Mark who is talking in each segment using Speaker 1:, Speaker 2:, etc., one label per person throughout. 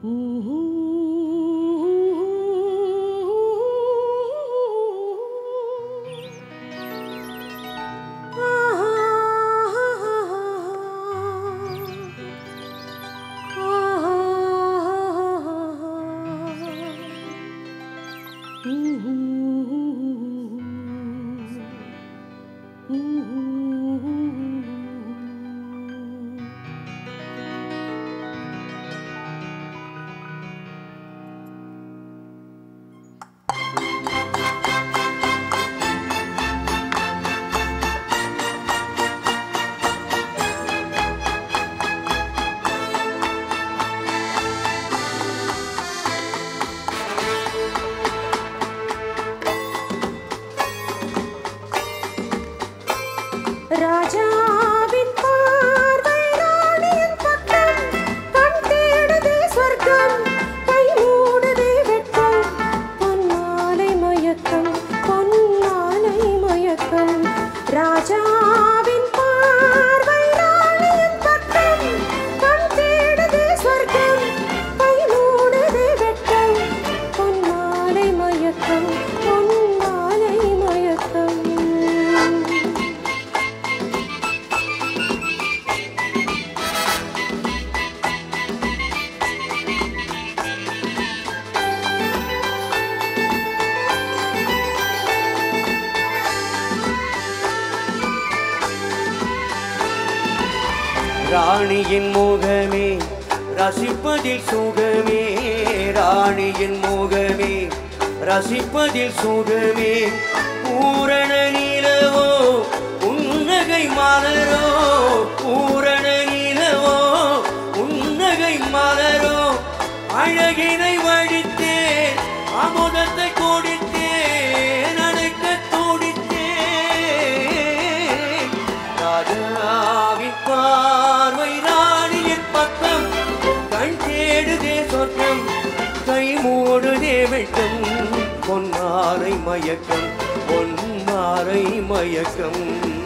Speaker 1: ராணியின் முகமே ரசிப்பதில் சுகமே, ராணியின் முகமே ரசிப்பதில் சுகமே, பூரண நிலவோ புன்னகை மலரோ, பூரண நிலவோ புன்னகை மலரோ, அழகினை வழித்தே அமுதத்தை கொடுத்தே நடைக்க துடித்தே, ராஜாவின் பார்வை ராணியின் பக்கம், கண் தேடுதே சொர்க்கம் கை மூடுதே வெட்கம், பொன்மாரை மயக்கம் பொன்மாரை மயக்கம்.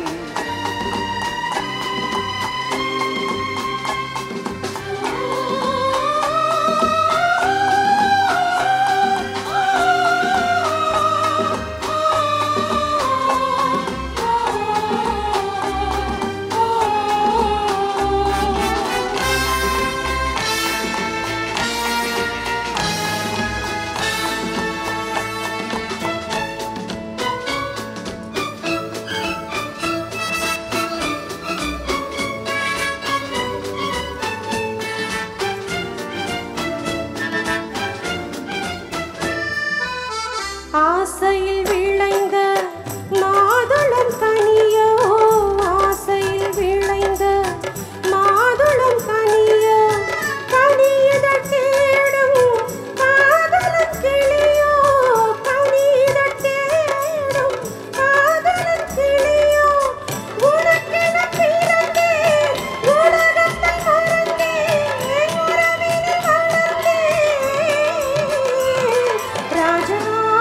Speaker 2: ஆசையில் விளைந்த மாதுளம் கனியோ, ஆசையில் விளைந்த மாதுளம் கனியோ, கனியதழ் தேடும் காதலன் கிளியோ, கனியதழ் தேடும் காதலன் கிளியோ, உனக்கென பிறந்தேன் உலகத்தை மறந்தேன் உறவினில் வளர்ந்தேன், ராஜா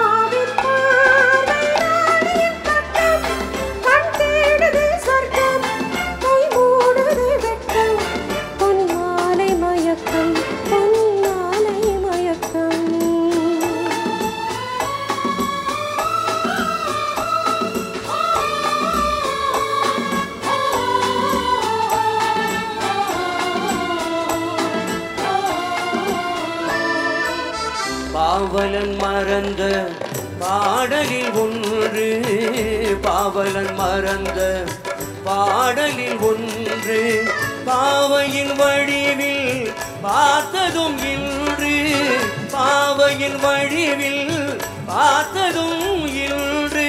Speaker 1: பாவலன் மறந்த பாடலில் ஒன்று, பாவலன் மறந்த பாடலில் ஒன்று, பாவையின் வடிவில் பார்த்ததும் இன்று, பாவையின் வடிவில் பார்த்ததும் இன்று,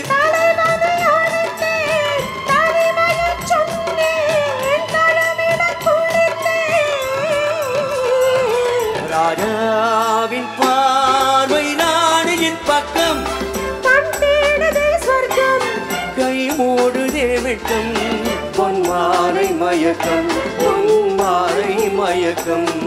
Speaker 1: ராஜாவின் பார்வை ராணியின் பக்கம்,
Speaker 2: கண் தேடுதே சொர்க்கம்
Speaker 1: கை மூடுதே வெட்கம், பொன்மாரை மயக்கம் பொன்மாரை மயக்கம்.